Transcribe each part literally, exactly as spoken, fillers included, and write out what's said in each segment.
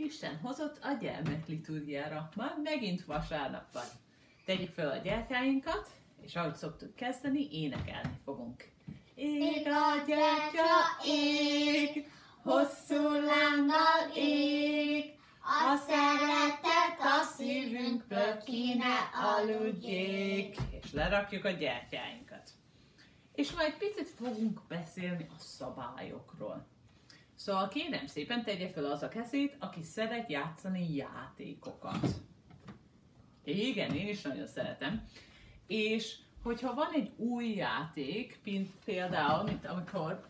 Isten hozott a gyermekliturgiára. Már megint vasárnap van. Tegyük fel a gyertyáinkat, és ahogy szoktuk kezdeni, énekelni fogunk. Ég a gyertya, ég, hosszú lánggal ég, a szeretet a szívünkből ki ne aludjék. És lerakjuk a gyertyáinkat. És majd picit fogunk beszélni a szabályokról. Szóval kérem szépen tegye fel az a kezét, aki szeret játszani játékokat. Igen, én is nagyon szeretem. És hogyha van egy új játék, mint például, mint amikor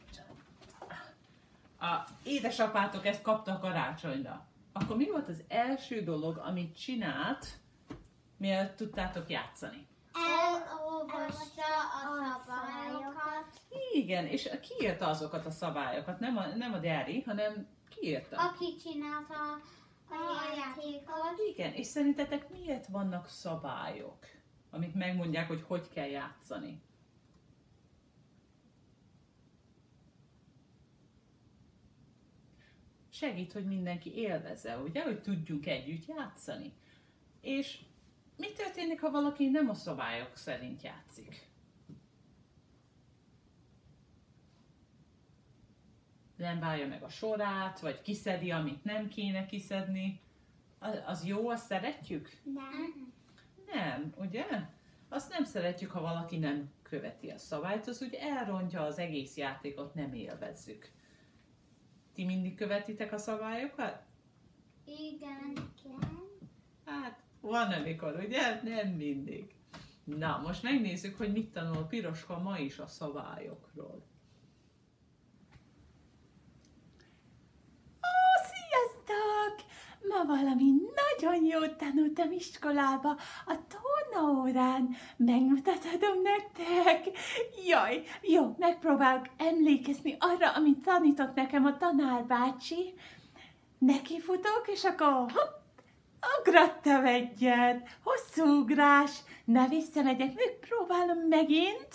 a édesapátok ezt kaptak karácsonyra, akkor mi volt az első dolog, amit csinált, mielőtt tudtátok játszani? Elolvasta a szabályokat. Igen, és ki írta azokat a szabályokat? Nem a, nem a gyári, hanem ki írta? Aki csinálta a játékot. Igen, és szerintetek miért vannak szabályok, amik megmondják, hogy hogy kell játszani? Segít, hogy mindenki élvezze, ugye, hogy tudjunk együtt játszani. És mi történik, ha valaki nem a szabályok szerint játszik? Nem várja meg a sorát, vagy kiszedi, amit nem kéne kiszedni. Az, az jó, azt szeretjük? Nem. Nem, ugye? Azt nem szeretjük, ha valaki nem követi a szabályt, az úgy elrontja az egész játékot, nem élvezzük. Ti mindig követitek a szabályokat? Igen. Hát, van amikor, ugye? Nem mindig. Na, most megnézzük, hogy mit tanul Piroska ma is a szabályokról. Ó, sziasztok! Ma valami nagyon jót tanultam iskolába, a tornaórán. Megmutathatom nektek? Jaj, jó, megpróbálok emlékezni arra, amit tanított nekem a tanárbácsi. Nekifutok, és akkor hopp, ugrattam egyet. Hosszú ugrás. Na, visszamegyek, megpróbálom megint.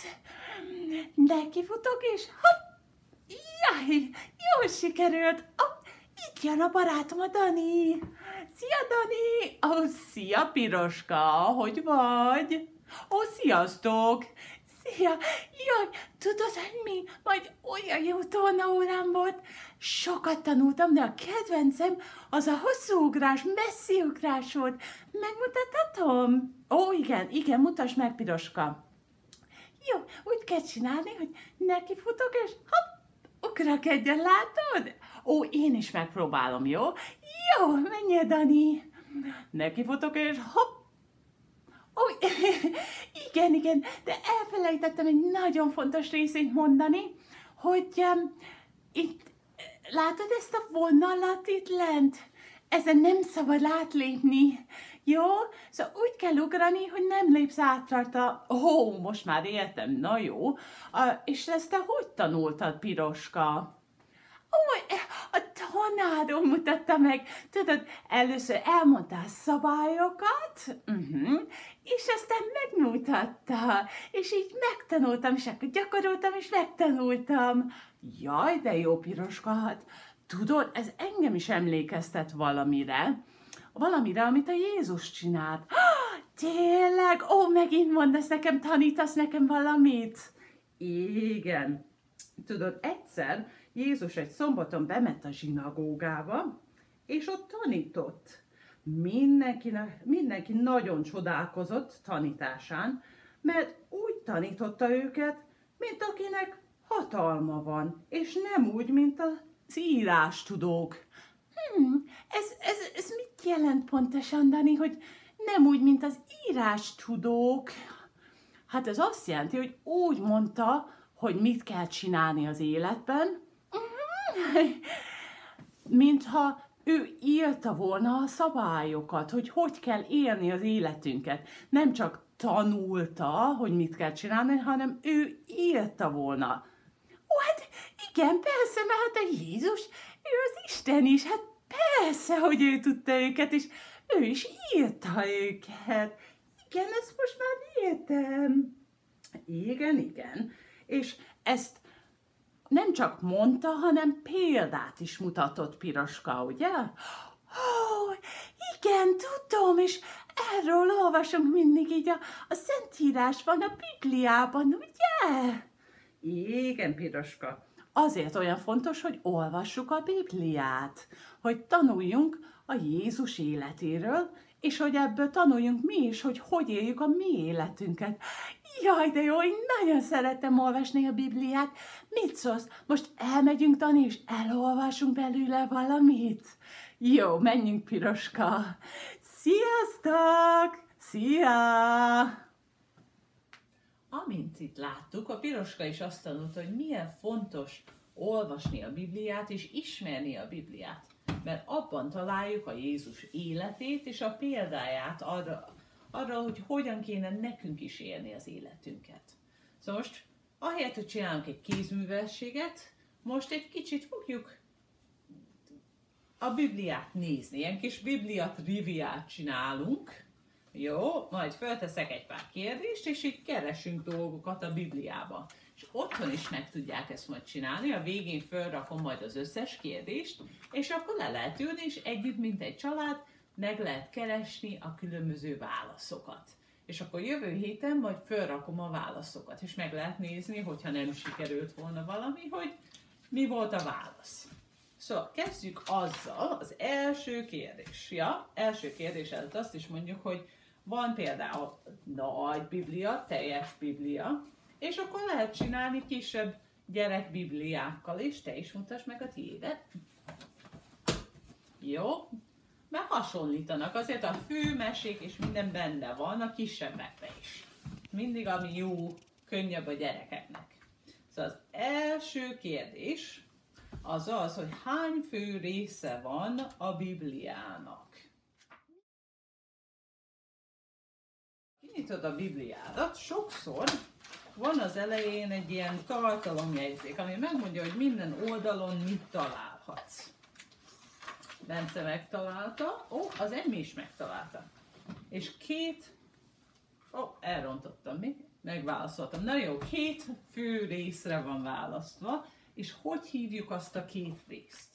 Nekifutok, és hopp, jaj, jól sikerült. Oh, itt jön a barátom, a Dani. Szia, Dani! Ó, oh, szia, Piroska, hogy vagy? Ó, oh, sziasztok! Szia! Jaj, tudod, hogy mi? Majd olyan jó tornaórám volt. Sokat tanultam, de a kedvencem az a hosszú ugrás, messzi ugrás volt. Megmutathatom? Ó, igen, igen, mutasd meg, Piroska. Jó, úgy kell csinálni, hogy nekifutok, és hopp, ugrak egyen, látod? Ó, én is megpróbálom, jó? Jó, menjél, Dani! Nekifutok, és hopp! Ó, igen, igen, de elfelejtettem egy nagyon fontos részét mondani, hogy um, itt, látod ezt a vonalat itt lent? Ezen nem szabad átlépni, jó? Szóval úgy kell ugrani, hogy nem lépsz át rajta. Ó, most már értem, na jó. Uh, és ezt te hogy tanultad, Piroska? Ó, a tanárom mutatta meg. Tudod, először elmondta a szabályokat, uh-huh, és aztán megmutatta. És így megtanultam, és akkor gyakoroltam, és megtanultam. Jaj, de jó, Piroska, hát tudod, ez engem is emlékeztet valamire. Valamire, amit a Jézus csinált. Ah, tényleg? Ó, megint mondasz nekem, tanítasz nekem valamit? Igen. Tudod, egyszer Jézus egy szombaton bement a zsinagógába, és ott tanított. Mindenki, mindenki nagyon csodálkozott tanításán, mert úgy tanította őket, mint akinek hatalma van, és nem úgy, mint az írástudók. Hmm, ez, ez, ez mit jelent pontosan, Dani, hogy nem úgy, mint az írástudók? Hát ez azt jelenti, hogy úgy mondta, hogy mit kell csinálni az életben, mintha ő írta volna a szabályokat, hogy hogy kell élni az életünket. Nem csak tanulta, hogy mit kell csinálni, hanem ő írta volna. Ó, hát igen, persze, mert hát a Jézus, ő az Isten is, hát persze, hogy ő tudta őket, és ő is írta őket. Igen, ezt most már értem. Igen, igen. És ezt nem csak mondta, hanem példát is mutatott, Piroska, ugye? Ó, igen, tudom, és erről olvasunk mindig így, a, a Szentírás van a Bibliában, ugye? Igen, Piroska. Azért olyan fontos, hogy olvassuk a Bibliát, hogy tanuljunk a Jézus életéről, és hogy ebből tanuljunk mi is, hogy hogy éljük a mi életünket. Jaj, de jó, én nagyon szeretem olvasni a Bibliát. Mit szólsz? Most elmegyünk, Dani, és elolvasunk belőle valamit? Jó, menjünk, Piroska. Sziasztok! Szia! Amint itt láttuk, a Piroska is azt tanulta, hogy milyen fontos olvasni a Bibliát és ismerni a Bibliát. Mert abban találjuk a Jézus életét és a példáját arra, arra, hogy hogyan kéne nekünk is élni az életünket. Szóval most, ahelyett, hogy csinálunk egy kézművességet, most egy kicsit fogjuk a Bibliát nézni. Ilyen kis Biblia triviát csinálunk. Jó, majd felteszek egy pár kérdést, és így keresünk dolgokat a Bibliában. És otthon is meg tudják ezt majd csinálni, a végén felrakom majd az összes kérdést, és akkor le lehet ülni, és együtt, mint egy család, meg lehet keresni a különböző válaszokat. És akkor jövő héten majd felrakom a válaszokat, és meg lehet nézni, hogyha nem sikerült volna valami, hogy mi volt a válasz. Szóval kezdjük azzal, az első kérdés. Ja, első kérdés előtt azt is mondjuk, hogy van például nagy Biblia, teljes Biblia, és akkor lehet csinálni kisebb gyerekbibliákkal is. Te is mutasd meg a tiédet. Jó, mert hasonlítanak. Azért a fő mesék és minden benne van a kisebbekben is. Mindig ami jó, könnyebb a gyerekeknek. Szóval az első kérdés az az, hogy hány fő része van a Bibliának. Kinyitod a Bibliádat, sokszor van az elején egy ilyen tartalomjegyzék, ami megmondja, hogy minden oldalon mit találhatsz. Bence megtalálta, ó, az Emmi is megtalálta. És két, ó, elrontottam mi? Megválaszoltam. Na jó, két fő részre van választva, és hogy hívjuk azt a két részt?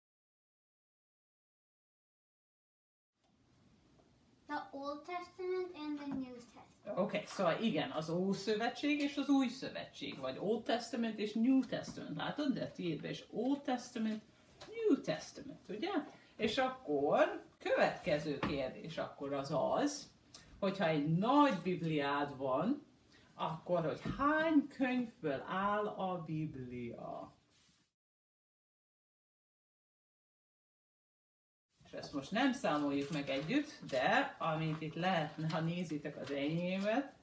The Old Testament and the New Testament. Oké, okay, szóval igen, az Ószövetség és az Új Szövetség, vagy Old Testament és New Testament, látod? De tiédben is Old Testament, New Testament, ugye? És akkor következő kérdés akkor az az, hogyha egy nagy Bibliád van, akkor, hogy hány könyvből áll a Biblia? És ezt most nem számoljuk meg együtt, de amint itt lehetne, ha nézitek az enyémet,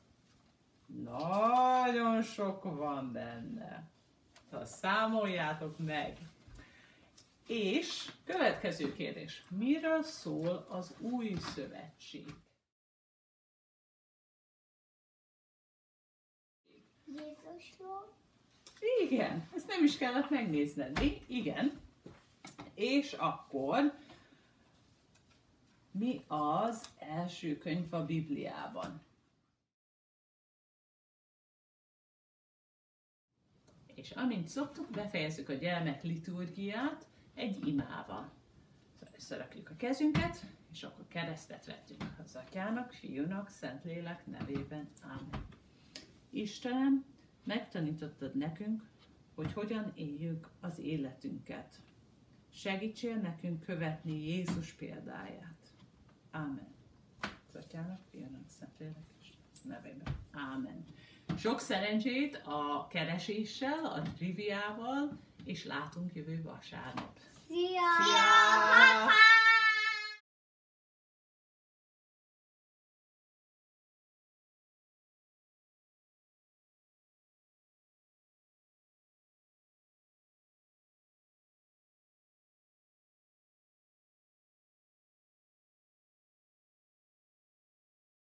nagyon sok van benne. Tehát számoljátok meg. És következő kérdés. Miről szól az Új Szövetség? Jézusról. Igen, ezt nem is kellett megnézned. Igen. És akkor mi az első könyv a Bibliában? És amint szoktuk, befejezzük a gyermek liturgiát egy imával. Szóval összerakjuk a kezünket, és akkor keresztet vetünk az Atyának, Fiúnak, Szentlélek nevében. Ámen. Istenem, megtanítottad nekünk, hogy hogyan éljük az életünket. Segítsél nekünk követni Jézus példáját. Ámen. Az Atyának, Fiúnak, Szentlélek nevében. Ámen. Sok szerencsét a kereséssel, a triviával, és látunk jövő vasárnap. Szia! Szia!